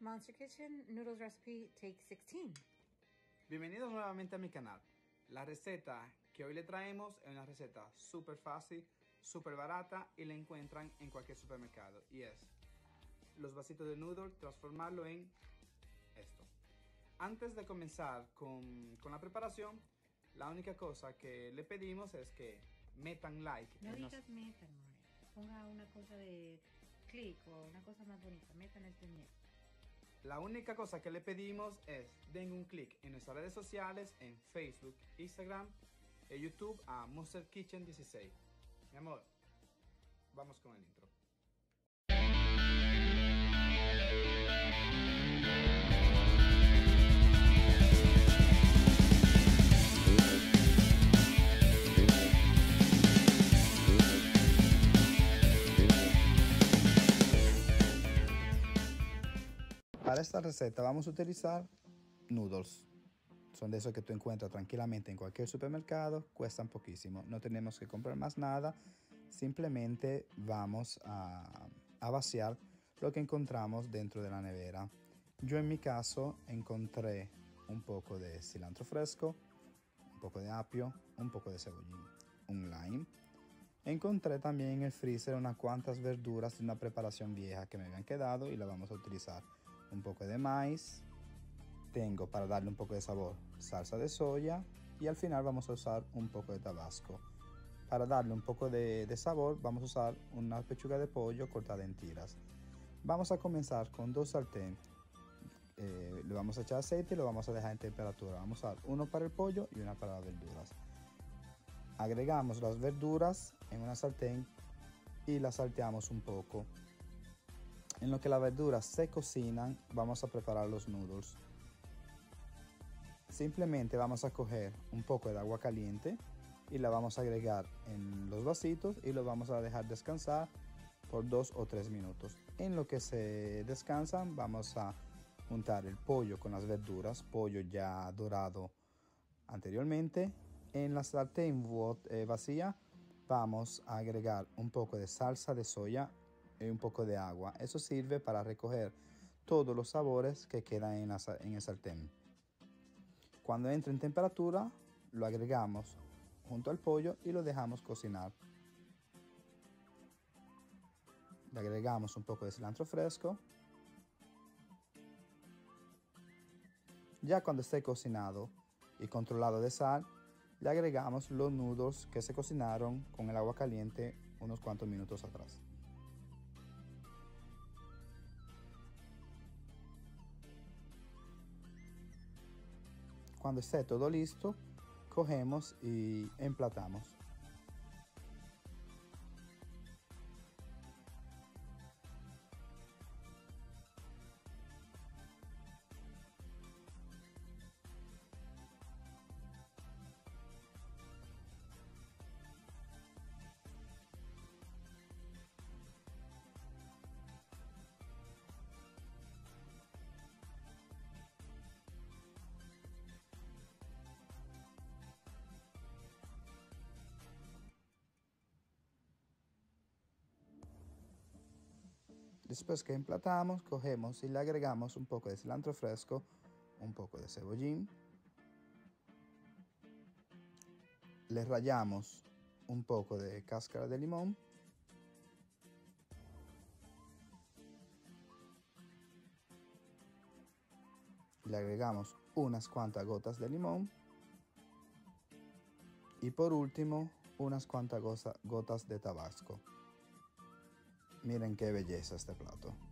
Monster Kitchen Noodles Recipe Take 16. Bienvenidos nuevamente a mi canal. La receta que hoy le traemos es una receta súper fácil, súper barata y la encuentran en cualquier supermercado. Y es los vasitos de noodles, transformarlo en esto. Antes de comenzar con la preparación, la única cosa que le pedimos es que metan like. No digas metan, More. Ponga una cosa de clic o una cosa más bonita. Metan el puñet. La única cosa que le pedimos es den un clic en nuestras redes sociales, en Facebook, Instagram y YouTube a Monster Kitchen 16. Mi amor, vamos con el intro. Para esta receta vamos a utilizar noodles. Son de esos que tú encuentras tranquilamente en cualquier supermercado, cuestan poquísimo. No tenemos que comprar más nada, simplemente vamos a vaciar lo que encontramos dentro de la nevera. Yo en mi caso encontré un poco de cilantro fresco, un poco de apio, un poco de cebollín, un lime. Encontré también en el freezer unas cuantas verduras de una preparación vieja que me habían quedado y la vamos a utilizar. Un poco de maíz, tengo para darle un poco de sabor salsa de soya y al final vamos a usar un poco de tabasco. Para darle un poco de sabor vamos a usar una pechuga de pollo cortada en tiras. Vamos a comenzar con dos sartén. Le vamos a echar aceite y lo vamos a dejar en temperatura. Vamos a usar uno para el pollo y una para las verduras. Agregamos las verduras en una sartén y las salteamos un poco. En lo que las verduras se cocinan, vamos a preparar los noodles. Simplemente vamos a coger un poco de agua caliente y la vamos a agregar en los vasitos y lo vamos a dejar descansar por 2 o 3 minutos. En lo que se descansan, vamos a juntar el pollo con las verduras, pollo ya dorado anteriormente. En la sartén vacía vamos a agregar un poco de salsa de soya y un poco de agua. Eso sirve para recoger todos los sabores que quedan en el sartén. Cuando entre en temperatura, lo agregamos junto al pollo y lo dejamos cocinar. Le agregamos un poco de cilantro fresco. Ya cuando esté cocinado y controlado de sal, le agregamos los noodles que se cocinaron con el agua caliente unos cuantos minutos atrás. Cuando esté todo listo, cogemos y emplatamos. Después que emplatamos, cogemos y le agregamos un poco de cilantro fresco, un poco de cebollín. Le rallamos un poco de cáscara de limón. Le agregamos unas cuantas gotas de limón. Y por último, unas cuantas gotas de tabasco. Miren qué belleza este plato.